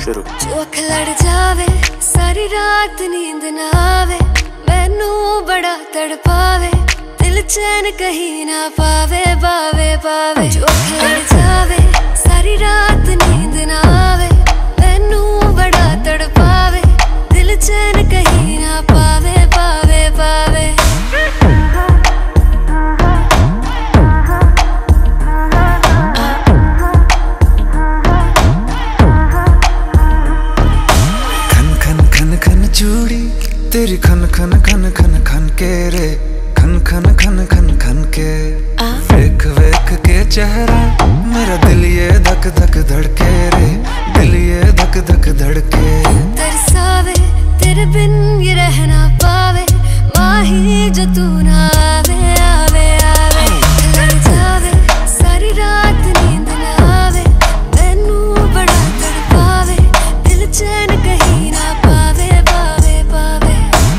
शुरू। जो अख लड़ जावे सारी रात नींद ना आवे, मैनू बड़ा तड़पावे, दिल चैन कहीं ना पावे पावे पावे। जो अख लड़ जावे सारी रात नींद ना आवे, मैनू बड़ा तड़पावे, दिल चैन कहीं ना पावे पावे पावे। चूड़ी तेरी खन खन खन खन खन के रे, खन खन खन खन खन के। वेख वेख के चेहरा मेरा दिल ये धक धक धड़के रे, दिल ये धक धक धड़के। तरसावे तेरे बिन ये रहना पावे, माही जो तू ना आवे आवे आवे। लड़ जावे सारी रात नींद ना आवे, मैनू बड़ा तड़पावे, दिल चैन कहीं ना पावे पावे पावे।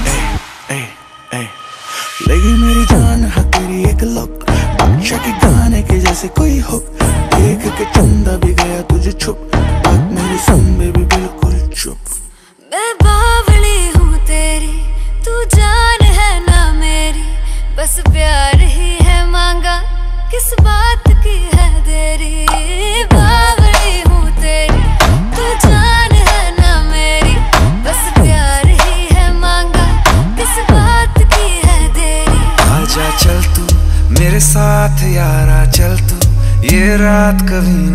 लगी मेरी जान है तेरी एक लुक, बादशाह के गाने के जैसे कोई हुक, देख के चंदा भी गया तुझे छुप, बात मेरी सुन बेबी बिल्कुल चुप। मैं बावली हूँ तेरी, तू जान है ना मेरी, बस प्यार ही है मांगा, किस बात की है देरी। बावली हूँ तेरी, तू जान है ना मेरी, बस प्यार ही है मांगा, किस बात की है देरी। आजा चल तू मेरे साथ यारा, चल तू ये रात कभी